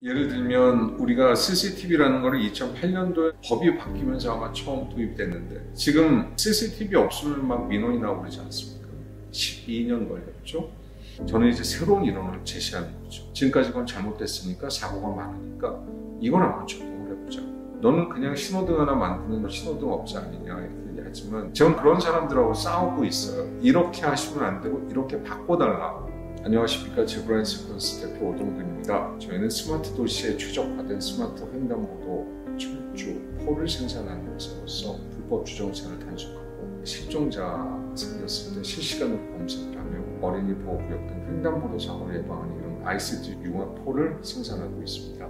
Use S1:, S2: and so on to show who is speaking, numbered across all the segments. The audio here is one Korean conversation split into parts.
S1: 예를 들면 우리가 CCTV라는 거를 2008년도에 법이 바뀌면서 아마 처음 도입됐는데 지금 CCTV 없으면 막 민원이 나오고 그러지 않습니까? 12년 걸렸죠. 저는 이제 새로운 이론을 제시하는 거죠. 지금까지 그건 잘못됐으니까 사고가 많으니까 이걸 한번 적용을 해보자. 너는 그냥 신호등 하나 만드는 신호등 업자 아니냐 이렇게 얘기하지만 저는 그런 사람들하고 싸우고 있어요. 이렇게 하시면 안 되고 이렇게 바꿔달라. 안녕하십니까. 제브라인 시퀀스 대표 오동근입니다. 저희는 스마트 도시에 최적화된 스마트 횡단보도 철조, 폴을 생산하는 회사로서 불법 주정차를 단속하고 실종자 생겼을 때 실시간으로 검색을 하며 어린이 보호구역 등 횡단보도 사고를 예방하는 이런 ICT 융합 폴을 생산하고 있습니다.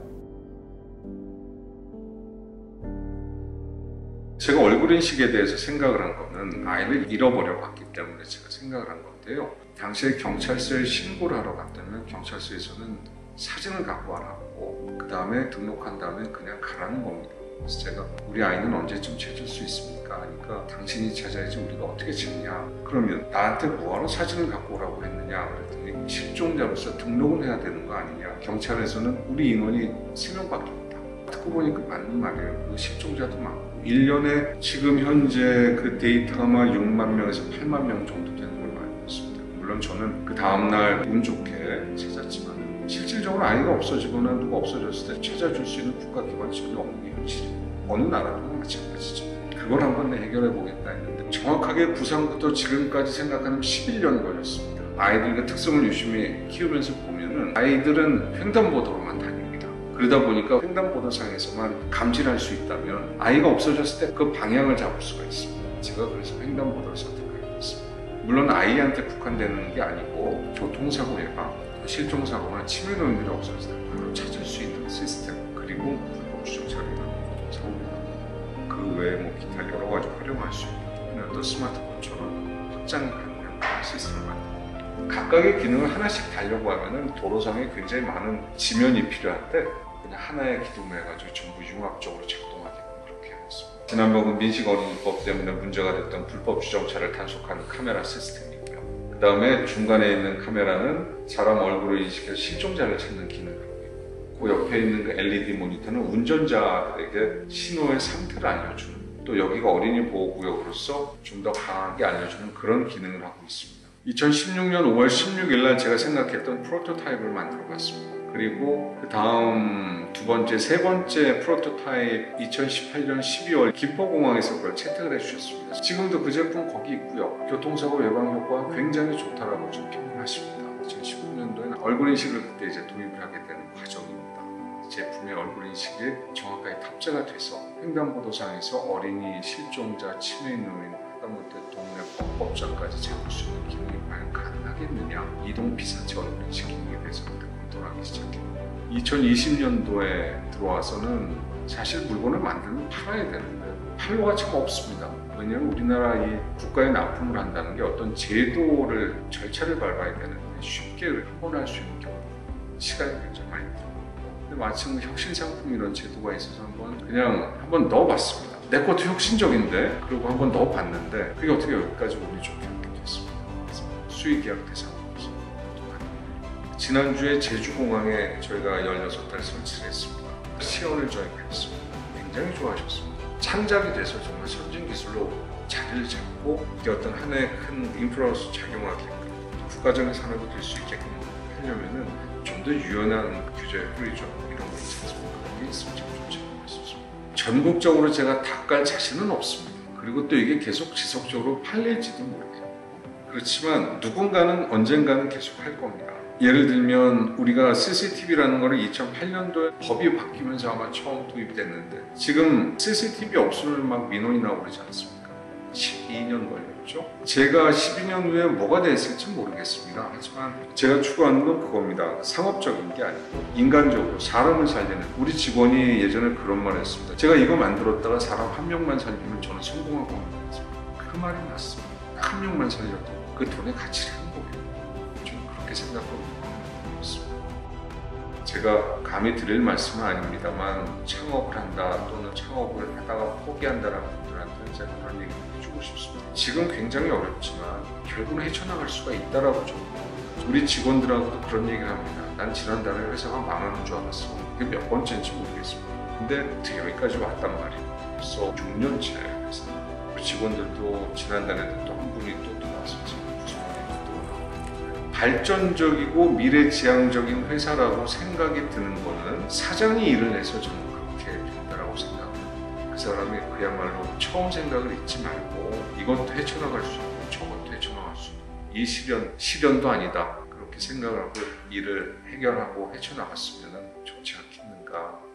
S1: 제가 얼굴 인식에 대해서 생각을 한 거는 아이를 잃어버려 봤기 때문에 제가 생각을 한 건데요. 당시에 경찰서에 신고를 하러 갔다면 경찰서에서는 사진을 갖고 와라고 그 다음에 등록한 다음에 그냥 가라는 겁니다. 그래서 제가 우리 아이는 언제쯤 찾을 수 있습니까? 하니까 당신이 찾아야지 우리가 어떻게 찾냐. 그러면 나한테 뭐하러 사진을 갖고 오라고 했느냐 그랬더니 실종자로서 등록은 해야 되는 거 아니냐. 경찰에서는 우리 인원이 3명밖에 없다. 듣고 보니까 맞는 말이에요. 그 실종자도 많고 1년에 지금 현재 그 데이터가 6만 명에서 8만 명 정도 되는 걸로 알고 있습니다. 물론 저는 그 다음날 운 좋게 찾았지만 실질적으로 아이가 없어지거나 누가 없어졌을 때 찾아줄 수 있는 국가기관이 전혀 없는 게 현실이에요. 어느 나라도 마찬가지죠. 그걸 한번 해결해 보겠다 했는데 정확하게 구상부터 지금까지 생각하면 11년 걸렸습니다. 아이들의 특성을 유심히 키우면서 보면은 아이들은 횡단보도로만 다닙니다. 그러다 보니까 횡단보도상에서만 감지할 수 있다면 아이가 없어졌을 때 그 방향을 잡을 수가 있습니다. 제가 그래서 횡단보도를 선택하게 됐습니다. 물론 아이한테 국한되는 게 아니고 교통사고 예방, 실종사고나 치매 노인들이 없어졌을 때 바로 찾을 수 있는 시스템, 그리고 불법 주정차를 교통사고 예방, 그 외에 기타 여러 가지 활용할 수 있는 어떤 스마트폰처럼 확장이 가능한 시스템을 만듭니다. 각각의 기능을 하나씩 달려고 하면은 도로상에 굉장히 많은 지면이 필요한데 그냥 하나의 기둥을 해가지고 전부 융합적으로 작동하게끔 그렇게 해놨습니다. 지난번 민식어린이법 때문에 문제가 됐던 불법 주정차를 단속하는 카메라 시스템이고요. 그 다음에 중간에 있는 카메라는 사람 얼굴을 인식해서 실종자를 찾는 기능을 하고 있고 그 옆에 있는 그 LED 모니터는 운전자들에게 신호의 상태를 알려주는, 또 여기가 어린이 보호구역으로서 좀 더 강하게 알려주는 그런 기능을 하고 있습니다. 2016년 5월 16일 날 제가 생각했던 프로토타입을 만들어 봤습니다. 그리고 그 다음 두 번째, 세 번째 프로토타입 2018년 12월 김포공항에서 그걸 채택을 해주셨습니다. 지금도 그 제품 거기 있고요. 교통사고 예방 효과가 굉장히 좋다라고 좀 평가하십니다. 2019년도에는 얼굴인식을 그때 이제 도입을 하게 되는 과정입니다. 제품의 얼굴인식이 정확하게 탑재가 돼서 횡단보도상에서 어린이, 실종자, 치매 노인, 하다못해 동네 범법자까지 잡을 수 있는 기능이 과연 가능하겠느냐. 이동 피사체 얼굴인식 기능에 대해서 검토하기 시작합니다. 2020년도에 들어와서는 사실 물건을 만들면 팔아야 되는데 판로가 참 없습니다. 왜냐하면 우리나라 이 국가에 납품을 한다는 게 어떤 제도를, 절차를 밟아야 되는데 쉽게 한번 할 수 있는 경우가 시간이 굉장히 많이 들어요. 근데 마침 혁신 상품 이런 제도가 있어서 한번 넣어봤습니다. 내 것도 혁신적인데, 그리고 한번 넣어봤는데 그게 어떻게 여기까지 운이 좋게 됐습니다. 그래서 수의계약 대상으로서 지난주에 제주공항에 저희가 16달 설치를 했습니다. 시연을 저희가 했습니다. 굉장히 좋아하셨습니다. 창작이 돼서 정말 선진기술로 자리를 잡고 이게 어떤 하나의 큰 인프라로서 작용하게끔 국가적인 산업이 될 수 있게끔 하려면은 좀 더 유연한 규제, 프리존 이런 거 있지 않습니까? 그게 있으면 참 좋지 않을까 싶습니다. 전국적으로 제가 다 깔 자신은 없습니다. 그리고 또 이게 계속 지속적으로 팔릴지도 모르겠어요. 그렇지만 누군가는 언젠가는 계속 할 겁니다. 예를 들면 우리가 CCTV라는 거를 2008년도에 법이 바뀌면서 아마 처음 도입됐는데 지금 CCTV 없으면 막 민원이 나오고 그러지 않습니까? 12년 걸렸죠. 제가 12년 후에 뭐가 됐을지 모르겠습니다. 하지만 제가 추구하는 건 그겁니다. 상업적인 게 아니고 인간적으로 사람을 살리는, 우리 직원이 예전에 그런 말 했습니다. 제가 이거 만들었다가 사람 한 명만 살리면 저는 성공한 겁니다. 그 말이 맞습니다. 한 명만 살려도 그 돈의 가치를 한 거예요. 저는 그렇게 생각하고 있습니다. 제가 감히 드릴 말씀은 아닙니다만 창업을 한다 또는 창업을 하다가 포기한다는 분들한테 제가 그런 얘기를 해주고 싶습니다. 지금 굉장히 어렵지만 결국은 헤쳐나갈 수가 있다라고 저는 우리 직원들하고도 그런 얘기를 합니다. 난 지난달에 회사가 망하는 줄 알았어. 그게 몇 번째인지 모르겠습니다. 근데 여기까지 왔단 말이에요. 벌써 6년째 회사. 우리 직원들도 지난달에도 또 한 분이 또 들어와서 지금 구성원이 또 나오고, 발전적이고 미래지향적인 회사라고 생각이 드는 거는 사장이 일을 해서 저는 그렇게 된다라고 생각합니다. 그 사람이 그야말로 처음 생각을 잊지 말고 이것도 헤쳐나갈 수 있고 저것도 헤쳐나갈 수 있고, 이 시련도 아니다 그렇게 생각하고 일을 해결하고 헤쳐나갔으면 좋지 않겠는가.